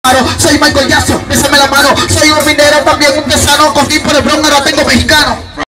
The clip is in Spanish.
Soy Michael Jackson, bésame la mano. Soy un minero, también un tesano. Cogí por el bron, ahora tengo mexicano.